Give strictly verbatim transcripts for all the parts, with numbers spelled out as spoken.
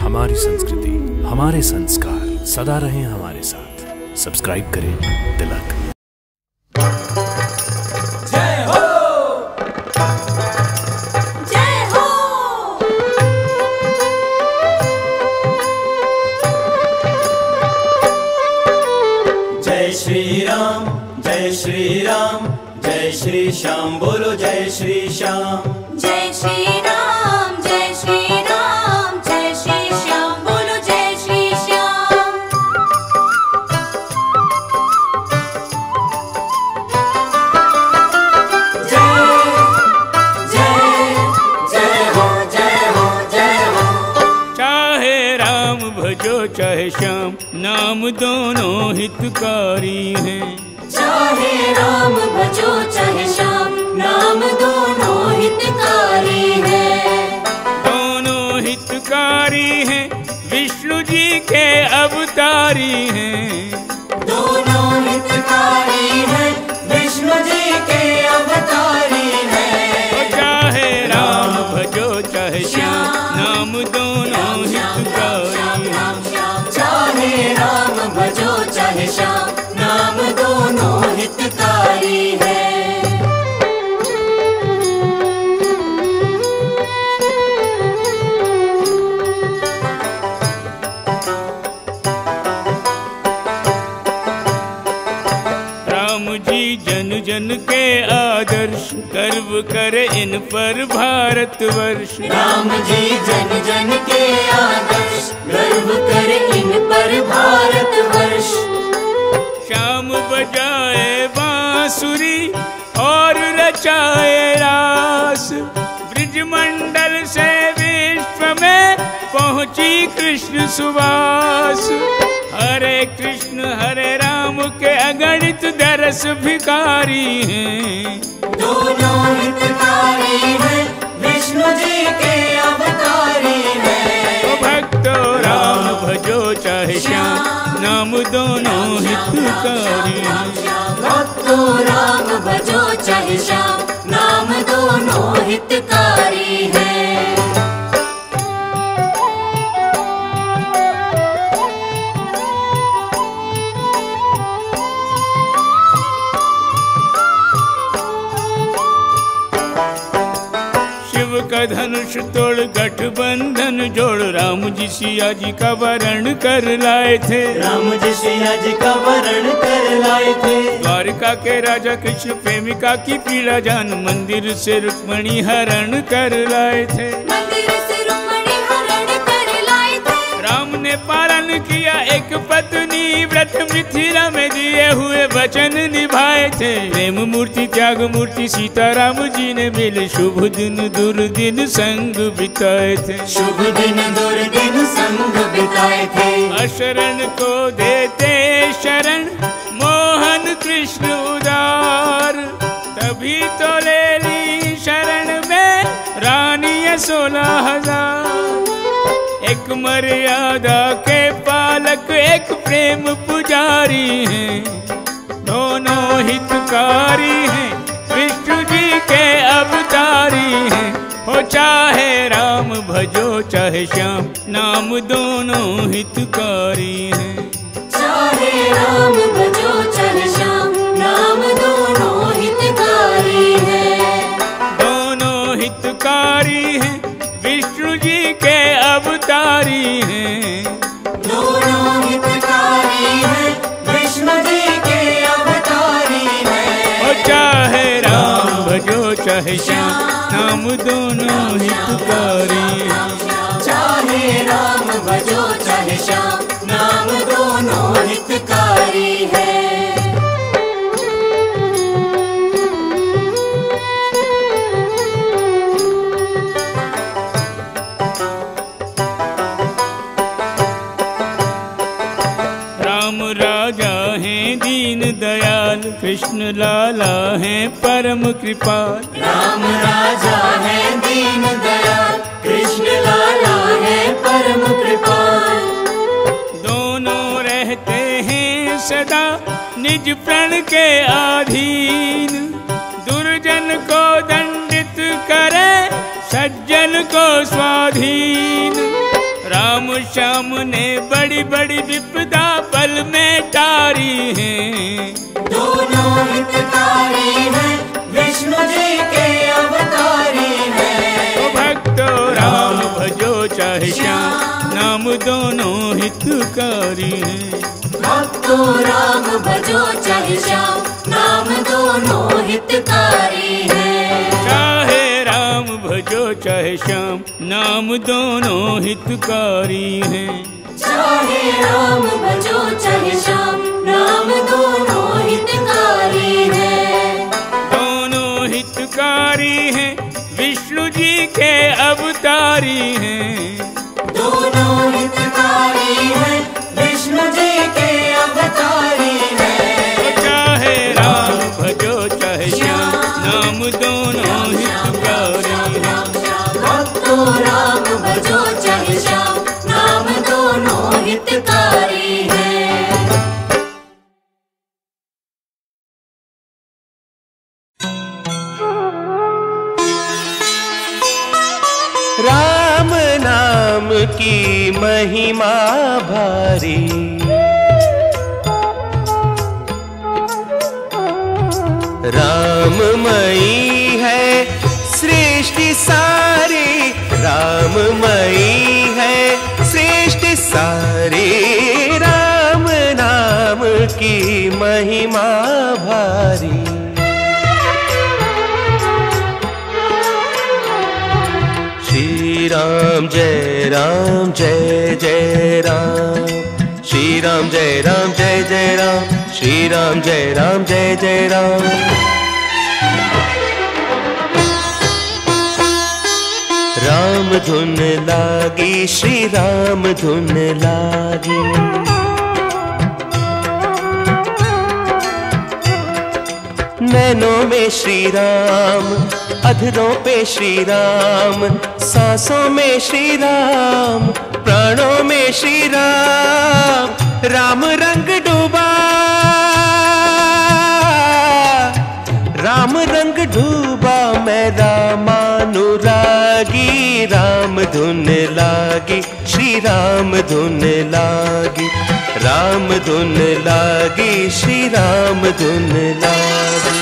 हमारी संस्कृति, हमारे संस्कार सदा रहें हमारे साथ। सब्सक्राइब करें तिलक। जय हो, जय हो। जय श्री राम, जय श्री राम, जय श्री श्याम, बोलो जय श्री श्याम। जय श्री राम, जय श्री राम, जय श्री श्याम, बोलो जय श्री श्याम। जय जय जय हो, जय हो, जय हो। चाहे राम भजो चाहे श्याम, नाम दोनों हितकारी हैं। चाहे राम भजो चाहे श्याम, नाम दोनों हितकारी हैं। दोनों हितकारी हैं, विष्णु जी के अवतारी हैं। दोनों हितकारी हैं, विष्णु जी के अवतारी हैं। चाहे राम भजो चाहे श्याम, नाम दोनों हितकारी हैं। चाहे राम भजो चाहे श्याम, नाम दोनों हितकारी है। राम जी जन जन के आदर्श, गर्व करे इन पर भारतवर्ष। राम जी जन जन के आदर्श, गर्व करे इन पर भारतवर्ष। श्याम बजाए बांसुरी और रचाए रास, ब्रिजमंडल से विश्व में पहुंची कृष्ण सुवास। हरे कृष्ण हरे राम के अगणित दरस भिखारी हैं। दोनों हितकारी हैं, विष्णु जी के अवतारी हैं। तो भक्तो राम भजो चाहे श्याम, नाम दोनों हितकारी हैं। भक्तो राम भजो चाहे श्याम, नाम दोनों हितकारी हैं। शिव का धनुष तोड़ गठबंधन जोड़, राम जी सिया जी का वरण कर लाए थे। राम जी सिया जी का वरण कर लाए थे। द्वारका के राजा कृष्ण प्रेमिका की पीड़ा जान, मंदिर से रुक्मणी हरण कर लाए थे। मंदिर से रुक्मणी हरण कर लाए थे। राम ने पालन किया एक पत्नी व्रत, मिथिला में दिए हुए वचन निभाए थे। प्रेम मूर्ति त्याग मूर्ति सीताराम जी ने मिले, शुभ दिन दुर्दिन संग बिताए थे। शुभ दिन दुर्दिन संग बिताए थे। अशरण को देते शरण, मोहन कृष्ण उदार, तभी तो ले ली शरण में रानी सोलह हजार। एक मर्यादा के पालक, एक प्रेम पुजारी हैं। दोनों हितकारी हैं, विष्णु जी के अवतारी हैं। हो चाहे राम भजो चाहे श्याम, नाम दोनों हितकारी हैं। चाहे राम भजो चाहे श्याम, नाम दोनों हितकारी हैं। दोनों हितकारी हैं, विष्णु जी के अवतारी हैं। दोनों हितकारी हैं, विष्णु जी के अवतारी हैं। हो चाहे राम भजो चाहे श्याम, नाम दोनों हितकारी हैं। चाहे राम भजो चाहे श्याम, नाम दोनों हितकारी हैं। राम राजा हैं दीन दयाल, कृष्ण लाला हैं परम कृपाल। राम राजा है दीन दयाल, कृष्ण लाला है परम कृपाल। दोनों रहते हैं सदा निज प्रण के अधीन, दुर्जन को दंडित करे सज्जन को स्वाधीन। राम राम श्याम ने बड़ी बड़ी विपदा पल में टारी है। दोनों हितकारी हैं, विष्णु जी के अवतारी हैं। भक्तो राम भजो चाहे श्याम, नाम दोनों हितकारी हैं। भक्तो राम भजो चाहे श्याम, नाम दोनों हितकारी हैं। चाहे राम भजो चाहे श्याम, नाम दोनों हितकारी हैं। चाहे राम भजो चाहे श्याम, नाम दोनों हितकारी हैं। दोनों हितकारी हैं, विष्णु जी के अवतारी हैं। दोनों हितकारी हैं, विष्णु जी के अवतारी हैं। चाहे राम भजो चाहे श्याम, नाम दोनों हितकारी हैं। भक्तो राम भजो चाहे श्याम, नाम दोनों हितकारी हैं। राम नाम की महिमा भारी, राममयी है सृष्टि सारी, राममयी है सृष्टि सारी। राम नाम की महिमा भारी। श्री राम जय राम जय जय राम, श्री राम जय राम जय जय राम, श्री राम जय राम जय जय राम। राम धुन लागी, श्री राम धुन लागी। नैनों में श्री राम, अधरों पे श्री राम, सांसों में श्री राम, प्राणों में श्री राम। राम रंग डूबा, राम रंग डूबा, मैं रामानुरागी। राम धुन लागी, श्री राम धुन लागी। राम धुन लागी, श्री राम धुन लागी।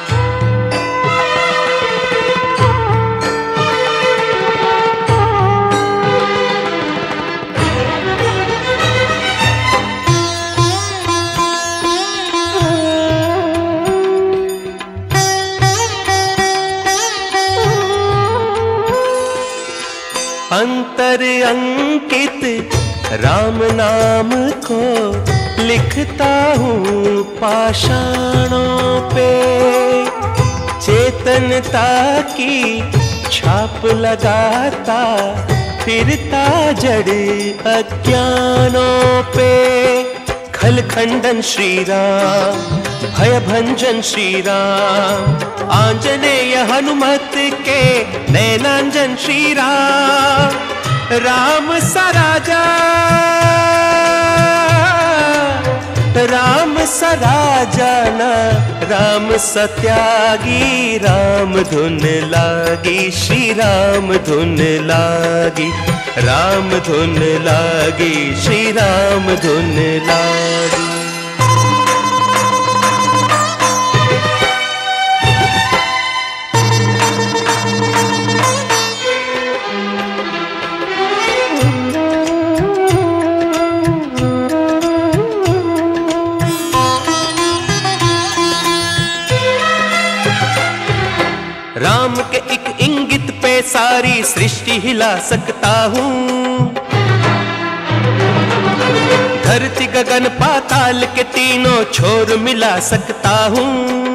अंतर अंकित राम नाम को लिखता हूँ पाषाणों पे। चेतनता की छाप लगाता फिरता जड़ अज्ञानों पे। खल खंडन श्री राम, भय भंजन श्री राम, आंजनेय हनुमत के नैनांजन श्री राम। राम सा राजा, राम सा राजा ना, राम सा त्यागी। राम धुन लागी, श्री राम धुन लागी। राम धुन लागी, श्री राम धुन लागी। राम के एक इंगित पे सारी सृष्टि हिला सकता हूँ। धरती गगन पाताल के तीनों छोर मिला सकता हूँ।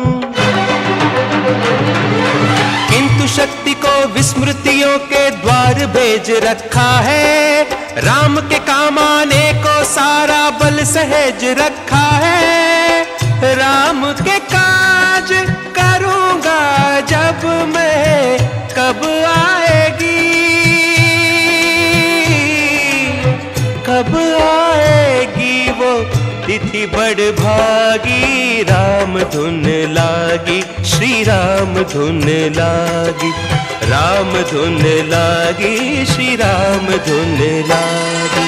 किंतु शक्ति को विस्मृतियों के द्वार भेज रखा है। राम के काम आने को सारा बल सहज रखा है। राम के काज करूँगा जब मैं, कब आएगी, कब आएगी वो तिथि बड़ भागी, राम धुन लागी, श्री राम धुन लागी, राम धुन लागी, श्री राम धुन लागी।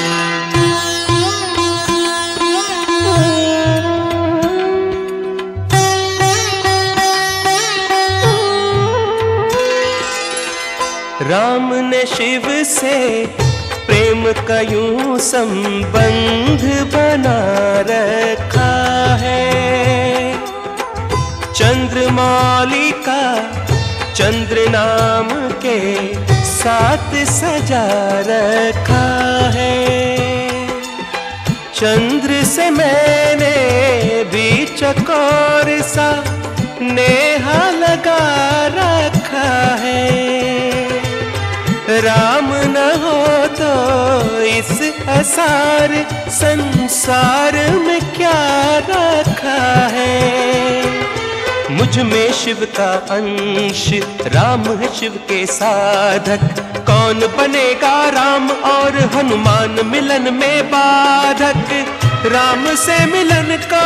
राम ने शिव से प्रेम का यूं संबंध बना रखा है। चंद्रमौली का चंद्र नाम के साथ सजा रखा है। चंद्र से मैंने भी चकोर सा नेहा लगा रखा है। राम न हो तो इस असार संसार में क्या रखा है। मुझ में शिव का अंश, राम है शिव के साधक। कौन बनेगा राम और हनुमान मिलन में बाधक। राम से मिलन को,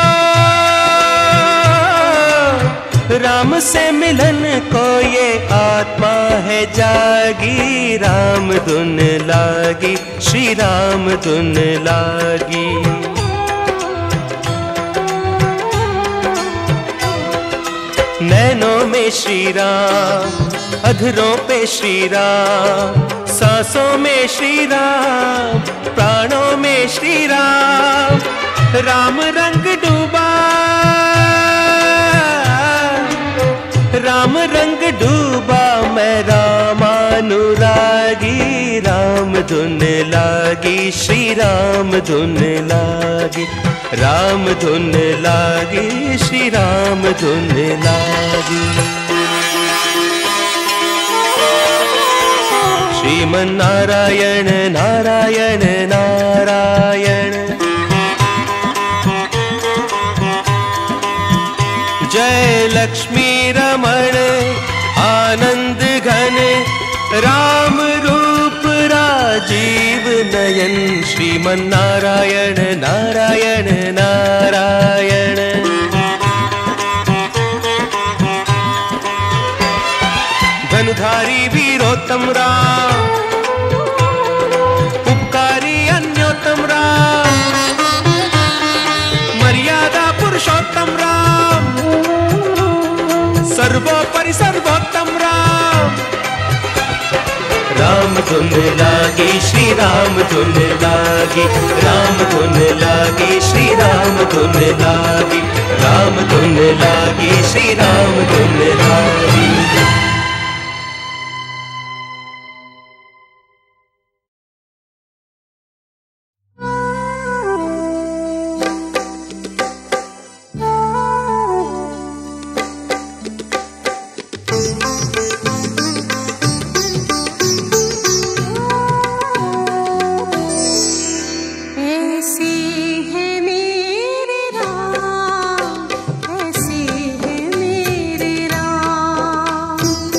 राम से मिलन को ये आत्मा है जागी। राम धुन लागी, श्री राम धुन लागी। नैनों में श्री राम, अधरों पे श्री राम, सांसों में श्री राम, प्राणों में श्री राम। राम रंग डूबा, राम रंग डूबा, मैं रामानुरागी। राम धुन लागी, श्री राम धुन लागी, राम धुन लागी, श्री राम धुन लागी। श्रीमन नारायण नारायण नारायण, जय लक्ष्मी रमण आनंद घन, राम रूप राजीव नयन। श्रीमन नारायण नारायण नारायण, धनुधारी वीरोत्तम राम, उपकारी अन्योत्तम राम, मर्यादा पुरुषोत्तम राम, सर्वोपरि सर्वोत्तम राम। राम धुन लागी, श्री राम धुन लागी, राम धुन लागी, श्री राम धुन लागी, राम धुन लागी, श्री राम धुन लागी। ऐसे है मेरे राम,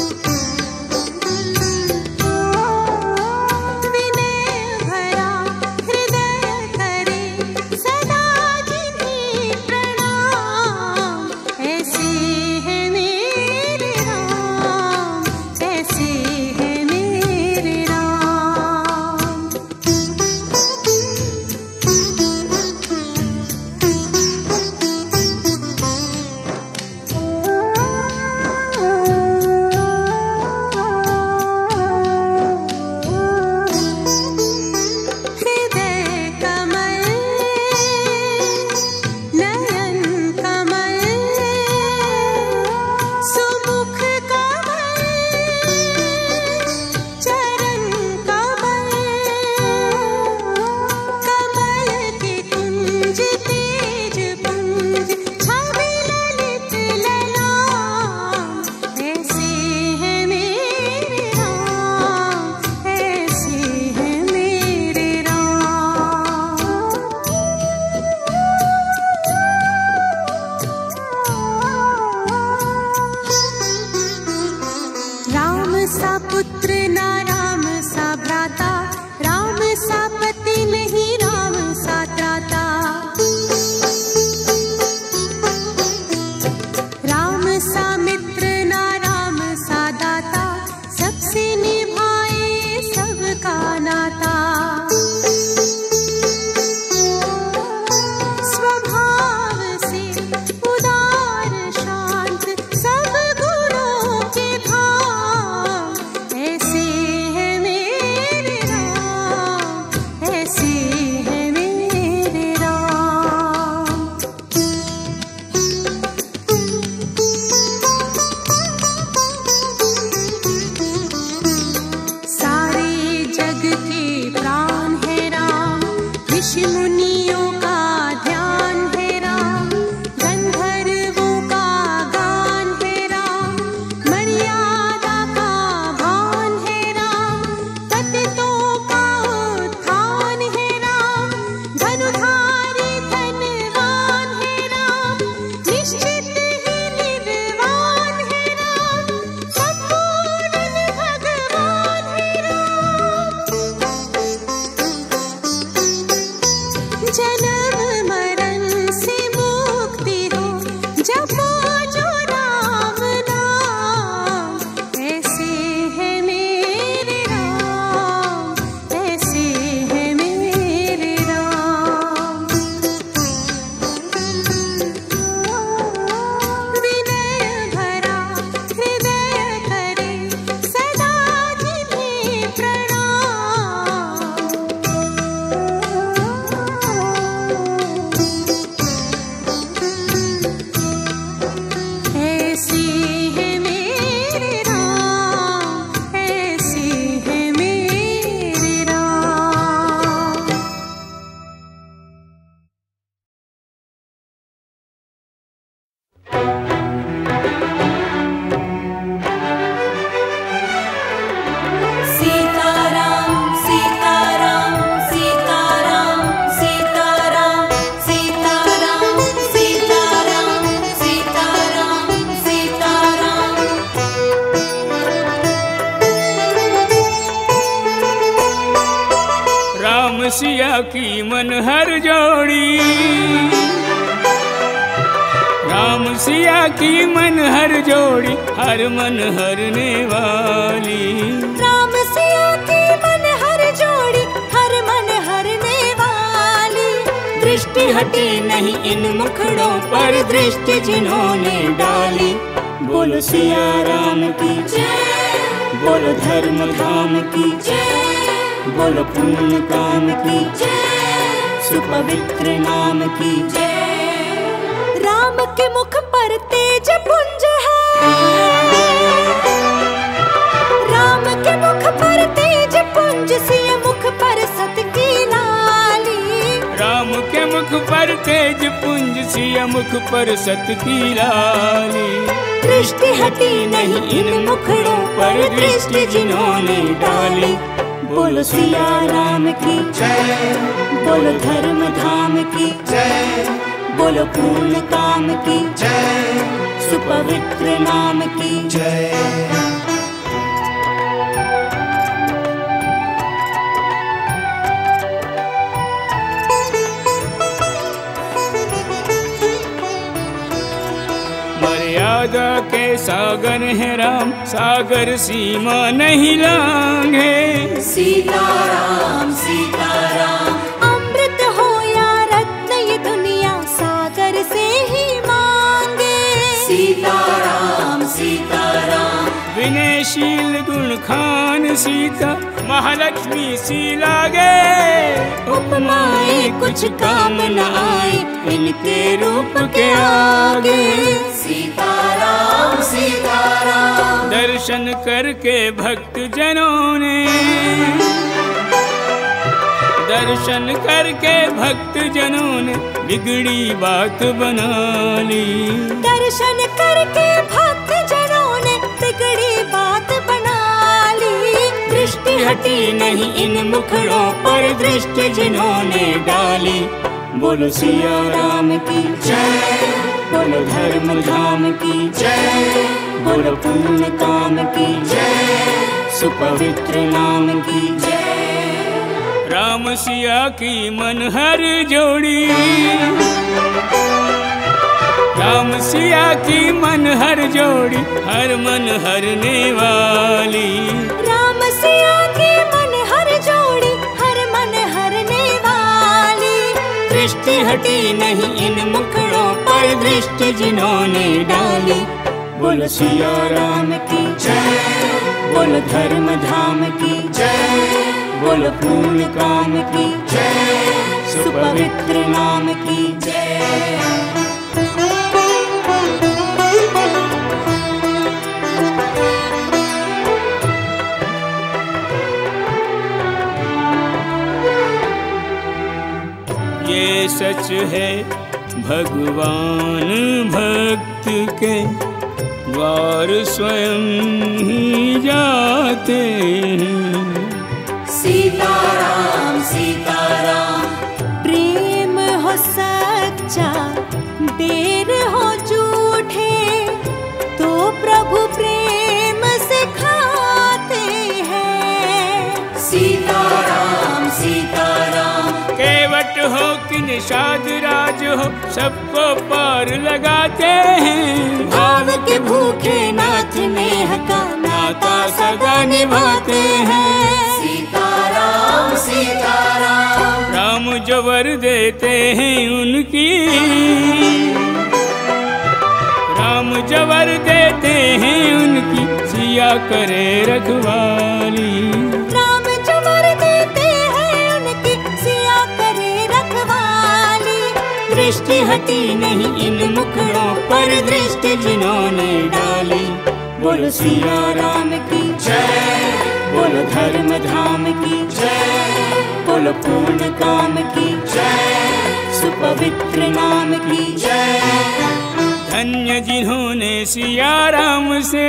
ऋषि मुनियों का ध्यान है राम, गंधर्वों का गान है राम, मर्यादा का भान है राम, पतितों का उत्थान है राम, धनुधारी धनवान है राम, निश्चित ही निर्वाण है राम, संपूर्ण भगवान है राम। जन्म मरण से मुक्ति हो जपो जो राम नाम, ऐसे है मेरे राम, ऐसे है मेरे राम। विनय भरा हृदय करे सदा जिन्हें प्रणाम, ऐसे है मेरे राम, ऐसे है मेरे राम। सीताराम सीताराम सीताराम सीताराम सीताराम सीताराम सीताराम सीताराम। राम सिया की मनहर जोड़ी, राम सिया की मनहर जोड़ी, हर मन हरने वाली। राम सिया की मन हर जोड़ी, हर मन हरने वाली। दृष्टि हटी नहीं इन मुखड़ों पर, दृष्टि जिन्होंने डाली। बोलो सिया राम की जय, बोलो धर्म धाम की, जय, बोलो पुण्य काम की, जय, सुपवित्र नाम की। जय। राम के मुख पर तेज पुंज है, राम के मुख पर तेज पुंज, सिय मुख पर सत की लाली। राम के मुख पर तेज पुंज, सिया मुख पर सत की लाली। दृष्टि हटी नहीं इन मुखड़ों पर, दृष्टि जिन्होंने डाली। बोलो सिया राम की जय, बोलो धर्म धाम की जय, बोलो पूर्ण काम की जय, सुपवित्र नाम की जय। मर्यादा के सागर है राम, सागर सीमा नहीं लांघे। सीताराम सीताराम। अमृत हो या रत्न ये दुनिया सागर से ही मांगे। सीताराम सीताराम। विनयशील गुण खान सीता, महालक्ष्मी सी लागे। उपमाएं कुछ काम न आए इनके रूप के आगे। सीताराम सीताराम। दर्शन करके भक्त जनों ने, दर्शन करके भक्त जनों ने बिगड़ी बात बना ली। दर्शन करके भक्त जनों ने बिगड़ी बात बना ली। दृष्टि हटी नहीं इन मुखड़ों पर, दृष्टि जिन्होंने डाली। बोलो सिया राम की जय, बोलो धर्म धाम की जय, बोलो पुण्य काम की जय, सुपवित्र नाम की जय। राम सिया की मनहर जोड़ी, राम सिया की मनहर जोड़ी, हर मन हरने वाली। राम सिया की मन हर जोड़ी, हर मन हरने वाली। दृष्टि हटी नहीं इन मुखड़ों पर, दृष्टि जिन्होंने डाली। बोलो सिया राम की जय, बोलो धर्म धाम की जय, बोलो पूर्ण काम की जय, सुपवित्र नाम की जय। ये सच है भगवान भक्त के द्वार स्वयं ही जाते हैं। सीताराम सीताराम प्रेम हो सच्चा देर हो झूठे तो प्रभु प्रेम सिखाते हैं। सीताराम सीताराम केवट हो कि निषाद राज हो सबको पार लगाते हैं। भाव के भूखे नाथ नेह का नाता सदा निभाते हैं। सीताराम सीताराम राम जो वर देते हैं उनकी, राम जो वर देते हैं उनकी सिया करे रखवाली। राम जो वर देते हैं उनकी सिया करे रखवाली। दृष्टि हटी नहीं इन मुखड़ों पर दृष्टि जिन्होंने डाली। बोलो सिया राम की जय, बोलो धर्म धाम की जय, बोलो पूर्ण काम की जय, सुपवित्र नाम की जय। धन्य जिन्होंने सिया राम से,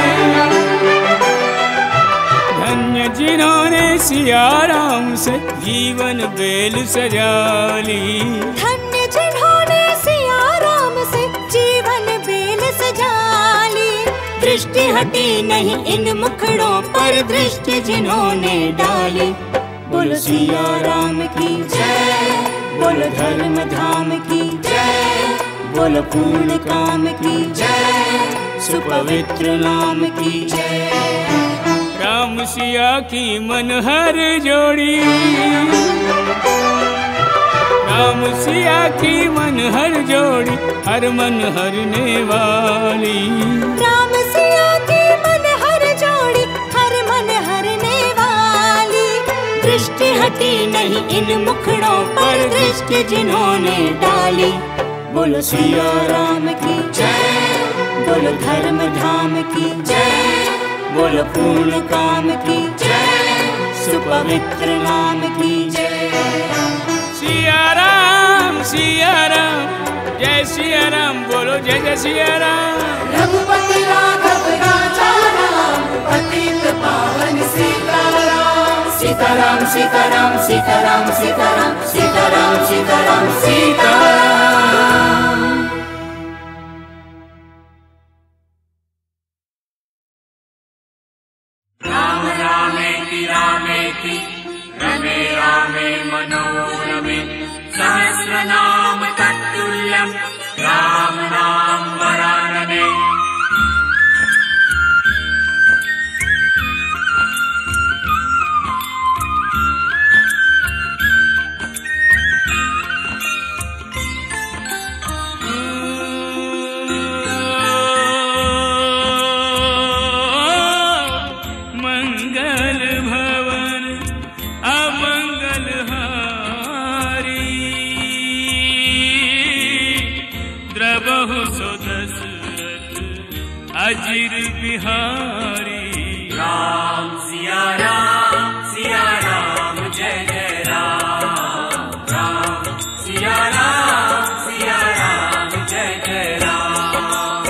धन्य जिन्होंने सिया राम से जीवन बेल सजा ली। धन्य जिन्होंने सिया राम से जीवन बेल सजा ली। दृष्टि हटी नहीं इन मुखड़ों पर दृष्टि जिन्होंने डाली। बोलो सिया राम की जय, बोलो धर्म धाम की जय, बोलो पूर्ण काम की जय, सुपवित्र नाम की जय। राम सिया की मन हर जोड़ी, राम सिया की मन हर जोड़ी हर मन हरने वाली। राम सिया की मन हर जोड़ी हर मन हरने वाली। दृष्टि हटी नहीं इन मुखड़ों पर दृष्टि जिन्होंने डाली। बोलो सिया राम की जय, बोलो धर्म धाम की जय, बोलो पूर्ण काम की जय, सुपवित्र नाम की जय। सिया राम सिया राम जय सिया राम बोलो जय जय सिया राम। रघुपति राघव राजा राम पतित पावन सीताराम। सीताराम सीताराम सीताराम सीताराम सीताराम सीताराम सीताराम। राम रामेति रामेति रमे रामे मनोरमे सहस्रनाम तत्तुल्यं राम नाम वरानने। मंगल भवन अमंगल हारी द्रबहु सो दशरथ अजिर बिहारी। राम सिया राम सिया राम जय जय राम। राम सिया राम सिया राम जय जय राम।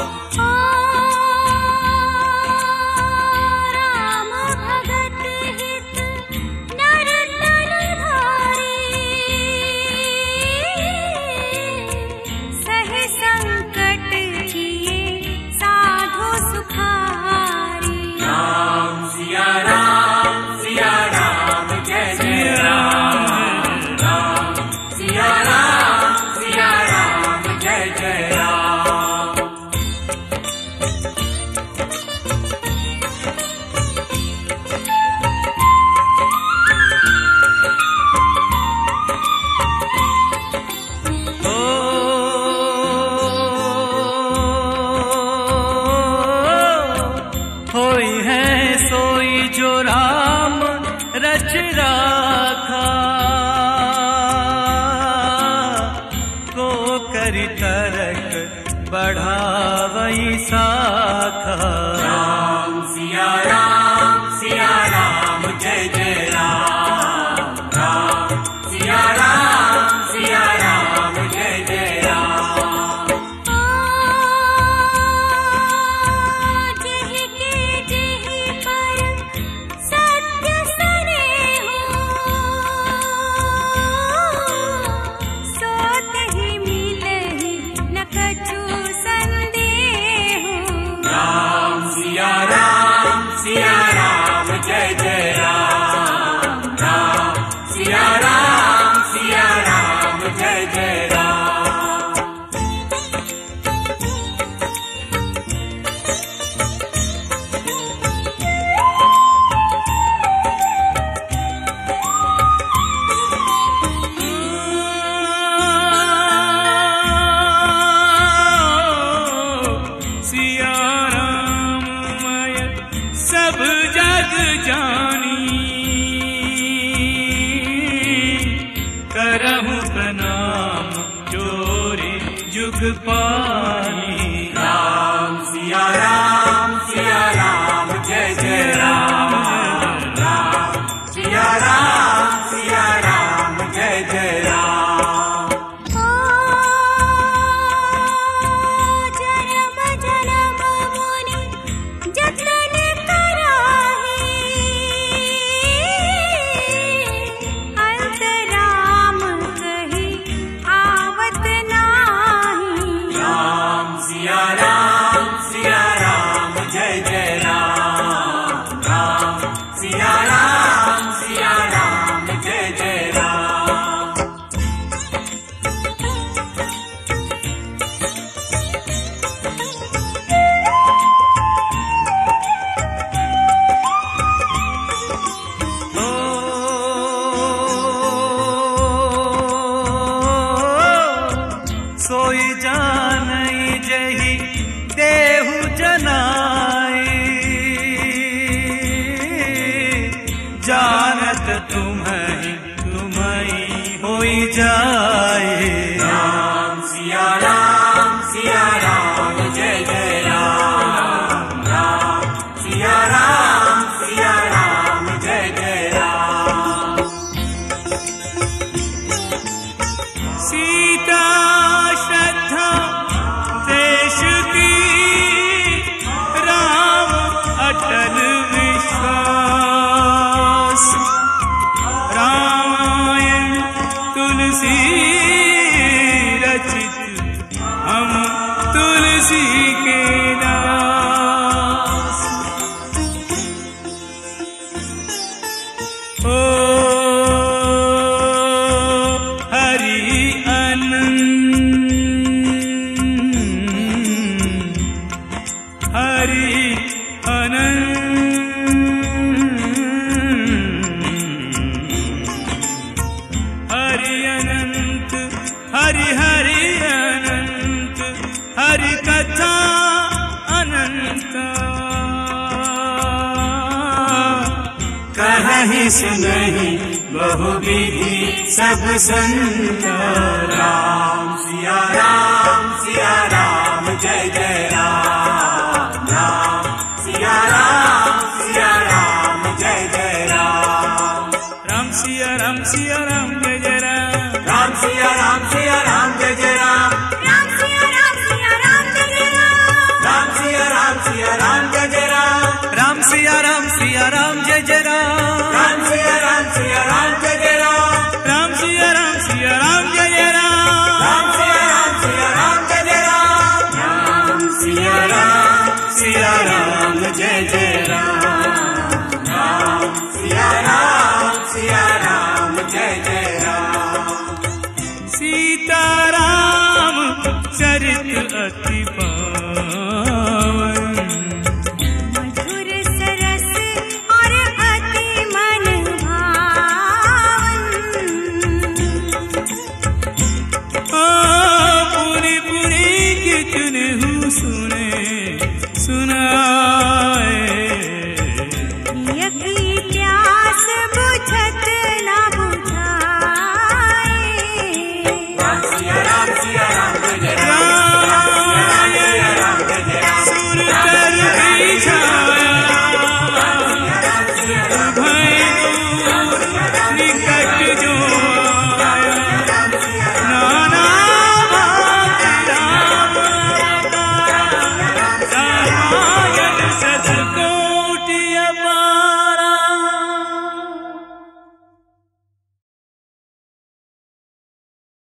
राम भगत हित नर तन धारी। सहे संकट जिए साधु सुखारी। राम सिया राम सिया राम जय जय राम। राम सिया राम सिया राम जय जय राम। होई है सोई जो राम रच राखा, को करी तरक बढ़ावई साखा। राम सिया राम सिया राम जय जय राम। राम सिया राम सिया करहु प्रणाम जोरे जुग पानी। राम सिया राम सिया राम जय जय राम, राम सिया राम सिया राम जय जय राम। सोई जानई जही देहु जनाई, जानत तुम्हें तुम्हें होई जाए। राम सिया राम सिया राम जय जय राम, राम सिया राम सिया राम जय जय राम। सीता श्रद्धा देश की, राम अटल विश्वास, रामायण तुलसी रचित हम तुलसी के दास। ओ हरि हरि अनंत, हरि अनंत, हरि हरि अनंत, हरि कथा अनंत। कहीं सुनहि बहुविधि सब संत, राम सिया राम सिया राम जय जय राम, राम सिया राम सिया राम जय जय राम। राम सिया राम सिया राम जय जय राम, राम सिया राम सिया राम जय जय राम, राम सिया राम सिया राम जय जय राम, राम सिया राम सिया राम जय जय राम, राम सिया राम सिया राम जय जय राम, राम सिया राम सिया राम जय जय राम, राम सिया राम सिया राम जय जय राम, राम सिया राम सिया राम जय जय राम, राम सिया राम सिया राम जय जय राम, राम सिया राम सिया राम जय जय राम। सीताराम चरित अति